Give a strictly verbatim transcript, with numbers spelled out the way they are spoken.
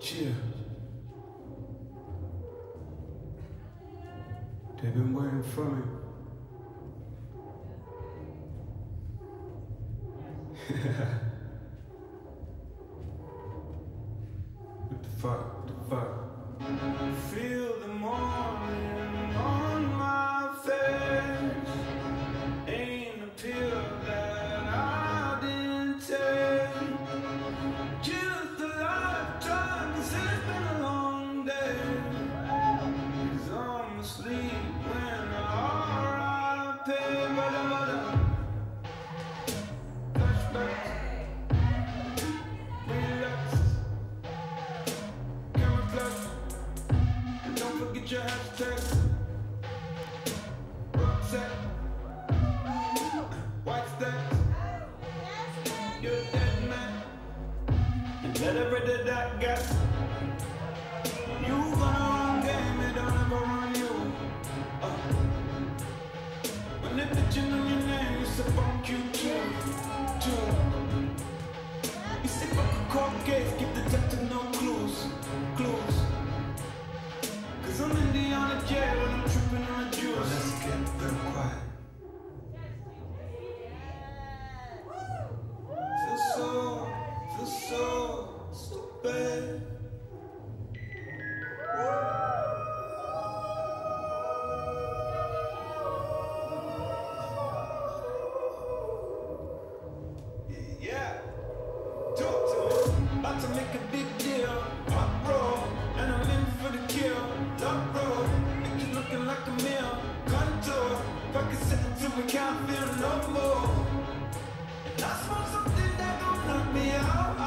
Cheers. They've been waiting for me. What the fuck? What the fuck? Feel the morning on my face. Ain't a pill that I didn't take. Just a lifetime, 'cause it's been a long day. 'Cause I'm asleep when I R I P. Flashbacks. Relax. Camera flash. And don't forget your hashtag. Rucksack. White stacks. You're a dead man. And let every day that got. You gonna run game, it don't ever run you. Uh. When they bitchin' on your name, it's a funk you too. Too. You say fuck a court case, give the detective no clues. Clues. 'Cause I'm in the on the jail and I'm tripping on the juice. Well, let's get real quiet. Feel so, feel so stupid. Yeah, talk to me. About to make a big deal. Hot roll, and I'm in for the kill. Top road, make you looking like a meal. Contour, pocket sitting till we can't feel no more. And I smell something that gon' knock me out.